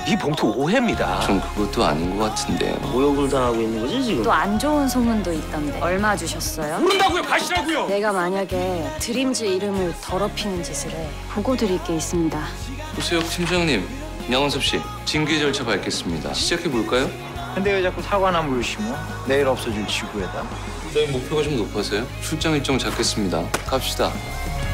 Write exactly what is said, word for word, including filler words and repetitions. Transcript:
이 봉투 오해입니다. 전 그것도 아닌 것 같은데요. 모욕을 당하고 있는 거지 지금? 또 안 좋은 소문도 있던데 얼마 주셨어요? 모른다고요. 가시라고요. 내가 만약에 드림즈 이름을 더럽히는 짓을 해 보고 드릴 게 있습니다. 호수혁 팀장님, 양원섭 씨, 징계 절차 밟겠습니다. 시작해 볼까요? 근데 왜 자꾸 사과나무를 심어? 내일 없어질 지구에다. 저희 목표가 좀 높아서요. 출장 일정 잡겠습니다. 갑시다.